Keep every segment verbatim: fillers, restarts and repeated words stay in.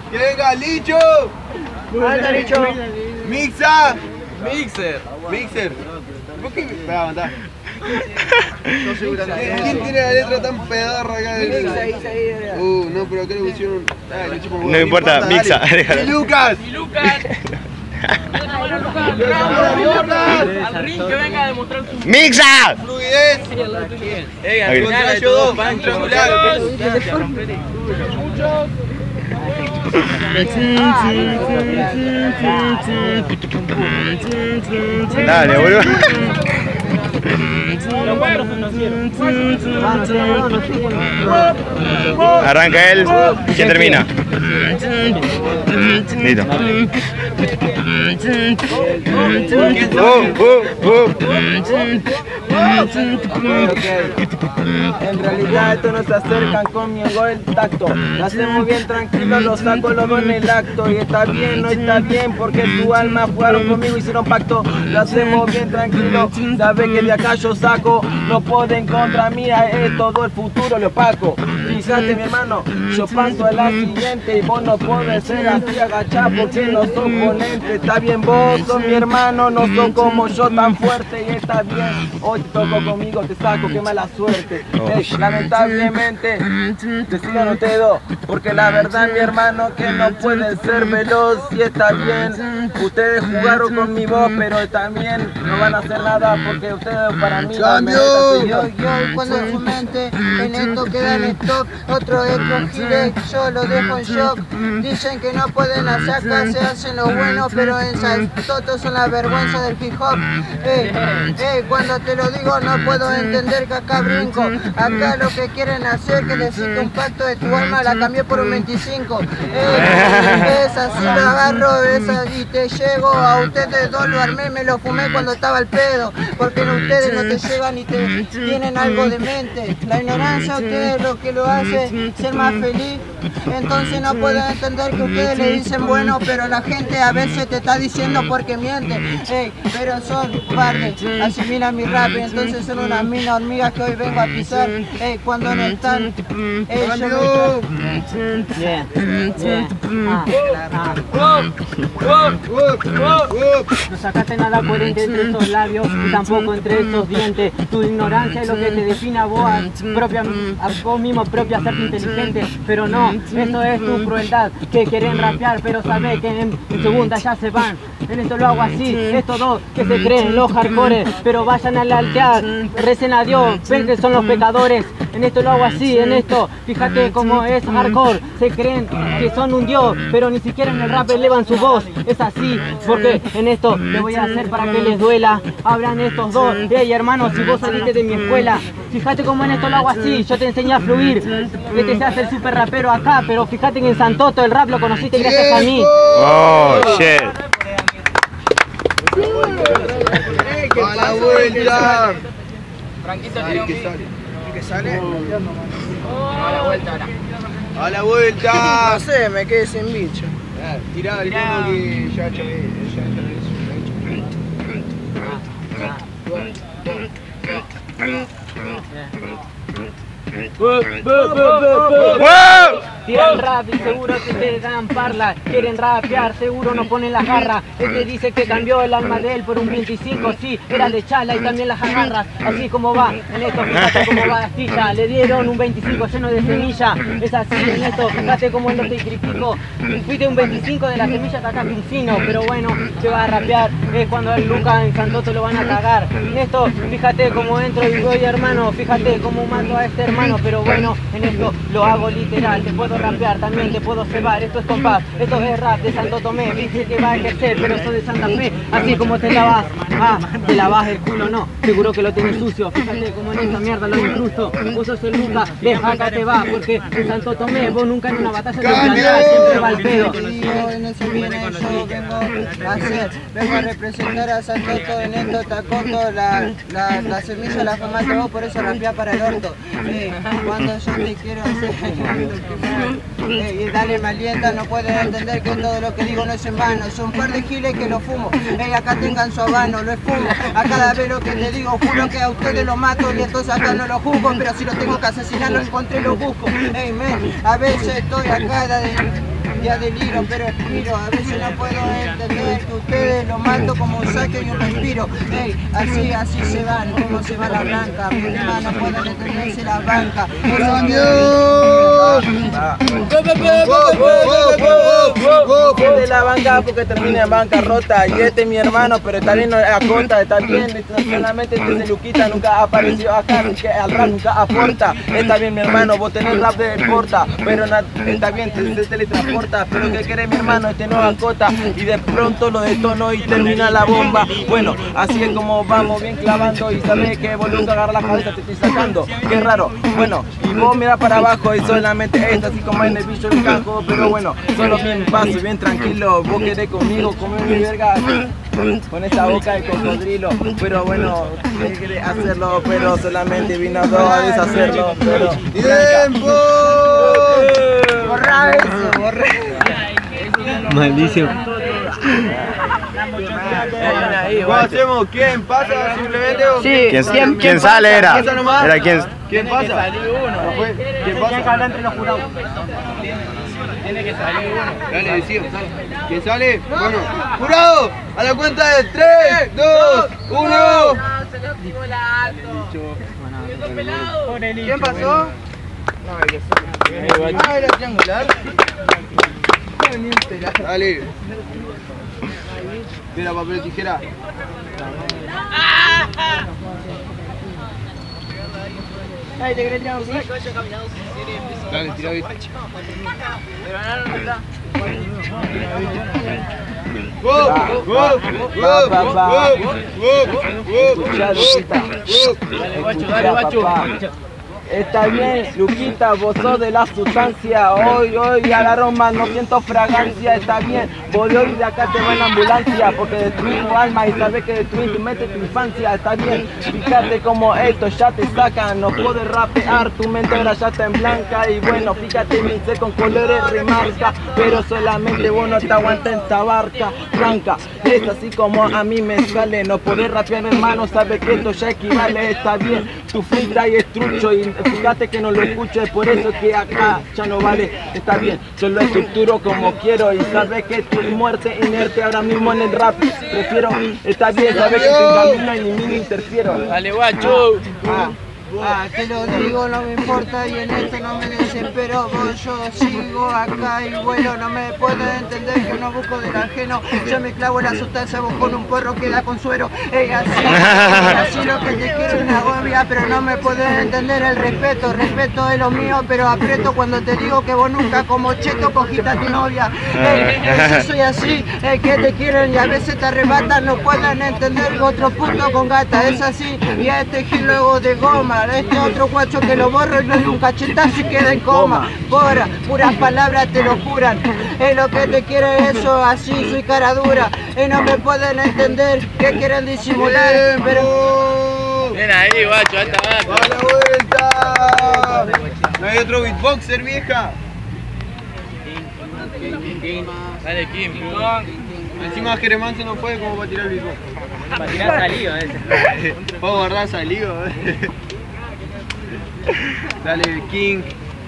¡Que venga Licho! ¡Anda, Licho! ¡Mixa! Mixer. Mixer. ¿Por qué? Espera, aguantá. ¿Quién tiene la letra tan pedorra acá? Uh, no, pero acá le pusieron... Ah, le chupo un huevo. No importa, Mixa, déjalo. ¡Y Lucas! ¡Y Lucas! Al ring que venga a demostrar su ¡Mixa! ¡Fluidez! Ey, al Ahí. final de todo, Pancho. Dale, boludo. Arranca él. ¿Quién termina? Listo. Oh, oh, oh. En realidad esto no se acercan conmigo el tacto. Lo hacemos bien tranquilo, lo saco, lo doy en el acto. Y está bien, no está bien, porque tu alma jugaron conmigo, hicieron pacto. Lo hacemos bien tranquilo, sabes que de acá yo saco. No pueden contra mí, es todo el futuro, lo opaco. Fíjate mi hermano, yo paso a la siguiente. Y vos no podés ser así agachado porque no sos ponente. Está bien, vos sos mi hermano, no sos como yo tan fuerte. Y está bien, hoy te toco conmigo, te saco, qué mala suerte. Ey, lamentablemente, decidan ustedes dos, porque la verdad mi hermano que no pueden ser veloz. Y está bien, ustedes jugaron con mi voz, pero también no van a hacer nada porque ustedes para mí ¡Cambio! Yo, yo cuando fomente en esto queda en stop, otro eco gire, yo lo dejo en shock. Dicen que no pueden hacer acá, se hacen lo bueno, pero en Saltoto son la vergüenza del hip hop. Ey, ey, cuando te lo digo no puedo entender que acá brinco. Acá lo que quieren hacer que necesito un pacto de tu alma, la cambié por un veinticinco. Ey, es así, lo agarro esa y te llego a ustedes dos, lo armé, me lo fumé cuando estaba al pedo, porque en ustedes no te llegan y te tienen algo de mente. La ignorancia a ustedes lo que lo hace ser más feliz. Entonces no puedo entender que ustedes le dicen bueno, pero la gente a veces te está diciendo porque miente. Ey, pero son parte, asimilan mi rap, entonces son unas minas hormigas que hoy vengo a pisar. Ey, cuando no están, ey, yo me... Yeah, yeah. Ah, ah. No sacaste nada coherente entre estos labios y tampoco entre estos dientes. Tu ignorancia es lo que te define a vos, a, propia, a vos mismo propio hacerte inteligente. Pero no, esto es tu crueldad, que quieren rapear, pero sabés que en, en segunda ya se van. En esto lo hago así, estos dos que se creen los hardcore, pero vayan al altar, recen a Dios, ven que son los pecadores. En esto lo hago así, en esto, fíjate cómo es hardcore, se creen que son un dios, pero ni siquiera en el rap elevan su voz. Es así, porque en esto le voy a hacer para que les duela. Hablan estos dos, hey hermano, si vos saliste de mi escuela, fíjate cómo en esto lo hago así, yo te enseñé a fluir, que te seas el super rapero acá, pero fíjate que en Santoto el rap lo conociste gracias a mí. Oh, shit. ¡A la vuelta! Franquito tiene un ¿Qué sale? ¿Qué sale? a la vuelta ahora. ¡A la vuelta! No sé, me quedé sin bicho. Tirá el mono que ya chavé, ya ¡Wow! Tiran rap y seguro que te dan parla. Quieren rapear, seguro no ponen la jarra. Este dice que cambió el alma de él por un veinticinco. Sí, era de chala y también las agarras. Así como va, en esto fíjate cómo va Astilla. Le dieron un veinticinco lleno de semilla. Es así en esto, fíjate cómo lo te critico. Fuiste un veinticinco de la semilla que acá Crucino. Pero bueno, se va a rapear. Es cuando el Lucas en Santoto lo van a cagar. En esto, fíjate cómo entro y voy hermano. Fíjate cómo mato a este hermano. Pero bueno, en esto lo hago literal. Te puedo rapear, también te puedo cebar. Esto es compás, esto es rap de Santo Tomé. Dice que va a ejercer, pero soy de Santa Fe. Así como te lavas, ah, te lavas el culo, no. Seguro que lo tienes sucio. Fíjate como en esta mierda lo incrusto. Vos sos el nunca, deja acá te va. Porque en Santo Tomé vos nunca en una batalla te planteás, siempre va al pedo. Yo en ese viene, yo vengo a hacer, vengo a representar a Santoto en esto, Tacoto, la, la, la semilla la famaste vos, por eso rapeá para el orto. Eh, cuando yo te quiero hacer, eh, y dale me alienta, no puedes entender que todo lo que digo no es en vano. Son un par de giles que lo fumo, eh, acá tengan su habano, lo esfumo. A cada vez lo que te digo, juro que a ustedes lo mato y entonces acá no lo juzgo, pero si lo tengo que asesinar lo encontré y lo busco. Hey, man, a veces estoy acá de... ya deliro, pero expiro. A veces no puedo entender que ustedes lo mato como un saque y un respiro. Ey, así, así se van, como se va la blanca. Mis temas no pueden entenderse la banca. De la banca porque termina en bancarrota. Y este es mi hermano, pero también no acota, está bien. Solamente este es Luquita, nunca apareció acá, que al rap nunca aporta. Está bien mi hermano, vos tenés rap de porta, pero está bien, te, te teletransporta. Pero que querés mi hermano, este no acota. Y de pronto lo detono y termina la bomba. Bueno, así es como vamos bien clavando. Y sabés que vos nunca agarras la cabeza, te estoy sacando. Qué raro, bueno, y vos mira para abajo y solamente esto, así como en el bicho del cajo. Pero bueno, solo bien paso, bien tranquilo. Vos querés conmigo, comer mi verga con esa boca de cocodrilo. Pero bueno, querés hacerlo, pero solamente vino dos a deshacerlo. Pero ¡tiempo! Borra eso, borra. Maldición. ¿Cómo hacemos? ¿Quién pasa simplemente o Sí, ¿Quién, ¿quién- quién quién sale pasa? era? ¿Esa nomás? Era quién. ¿Quién pasa? ¿No fue? ¿Quién pasa? entre los jurados. Tiene que salir uno. Dale, decimos, sale. ¿Quién sale? Bueno, jurado, a la cuenta de tres, dos, uno. ¿Quién pasó? Ah, era triangular. Dale. Mira, papel, tijera. Ay, te querés tirar un pico. Dale, tira bien. ¡Wow! ¡Wow! ¡Wow! ¡Wow! ¡Wow! escuchá, Luquita. Dale, guacho, dale, guacho. Está bien, Luquita, vos sos de la sustancia. Hoy, hoy al aroma no siento fragancia. Está bien, voy hoy de acá te va en ambulancia. Porque destruí tu alma y sabes que destruí tu mente, tu infancia. Está bien, fíjate como esto ya te sacan. No puedes rapear, tu mente ahora ya está en blanca. Y bueno, fíjate, mi ser con colores remarca. Pero solamente vos no te aguantas en esta barca blanca. Es así como a mí me sale. No podés rapear, hermano, sabes que esto ya equivale. Está bien, tu freestyle es trucho y fíjate que no lo escucho, es por eso que acá ya no vale. Está bien, yo lo estructuro como quiero y sabes que tu muerte inerte ahora mismo en el rap prefiero. Está bien, sabes que sin camino y ni mí interfiero. Dale, guacho. Ah, ah, te lo digo, no me importa y en esto no me desespero. Vos, yo sigo acá y bueno, no me puedo entender que no busco del ajeno. Yo me clavo la sustancia, vos con un porro que da consuelo. Ey, así, así lo que te quiero es una agobia, pero no me puedes entender el respeto. Respeto es lo mío, pero aprieto cuando te digo que vos nunca como cheto cogiste a tu novia. Ey, ey, soy así, ey, que te quieren y a veces te arrebatan. No pueden entender que otro puto con gata es así. Y a este gil luego de goma. Este otro guacho que lo borro y le doy un cachetazo y queda en coma. Pura, puras palabras te lo juran. Es lo que te quiere eso, así soy cara dura. Y no me pueden entender que quieren disimular. Pero Ven ahí, guacho, alta ¡Va vaca. la vuelta! ¿No hay otro beatboxer, vieja? Dale, Kim. Encima Jeremán se no puede como para tirar el beatbox. Para tirar salido ese. Puedo guardar salido. Dale, King.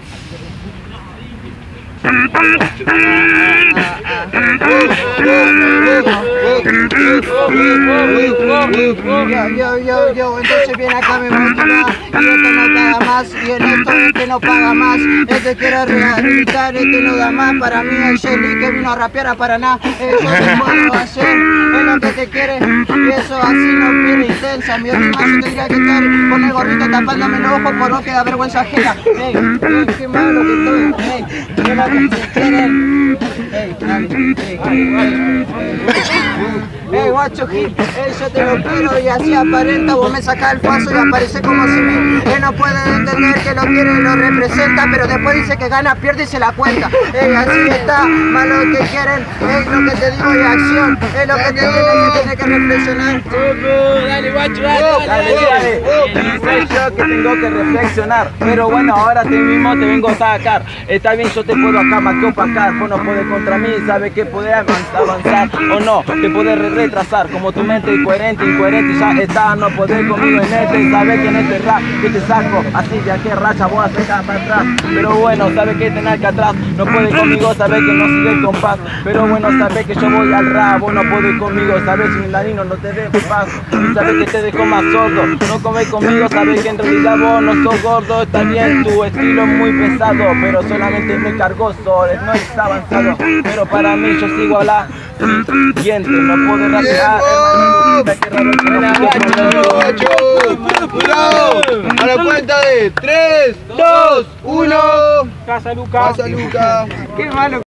Yo, yo, yo, yo, entonces viene acá mi mochila y este no paga más y en esto este no paga más. Este quiere rehabilitar, este no da más. Para mí el Shelly que vino a rapear a Paraná. Eso no puedo hacer, es lo que te quiere y eso así no viene intensa. Mi rima yo tendría que estar con el gorrito tapándome los ojos por no que da vergüenza ajena. Ey, ey, qué malo que estoy, ey, qué malo que se quieren. Ey, dale, ey, ey, ey, guacho hit, ey, yo te lo quiero y así aparenta, vos me sacás el paso y aparece como civil. Él no puede entender que lo quiere y lo representa, pero después dice que gana, pierde y se la cuenta. Ey, así está, malo que quieren, ey, lo que te digo es acción, es lo que te tiene que tiene que reflexionar. Dale, guacho, dale, Dale, dale, dale, dale. soy yo que tengo que reflexionar. Pero bueno, ahora te mismo te vengo a sacar. Está bien, yo te puedo acá más que opacar. Vos no podés contra mí, sabes que podés avanzar o no. Te podés retrasar. Como tu mente incoherente, incoherente ya está. No podés conmigo en este, sabes que en este rap yo te saco. Así de aquí racha vos a sacar para atrás. Pero bueno, sabes que tenés que atrás. No puedes conmigo, sabes que no sigue el compás. Pero bueno, sabes que yo voy al rap. Vos no podés conmigo, sabes que un ladino no te dejo paz. Y sabes que te dejo más sordo. No comes conmigo, sabes que en realidad vos no sos gordo. Está bien, tu estilo es muy pesado, pero solamente me cargó solo, no es avanzado. Pero para mí yo sigo a la siguiente, no puedo rapear, ¡Jurado! A la cuenta de tres, dos, uno. Casa Luca. Pasa Luca. Qué malo.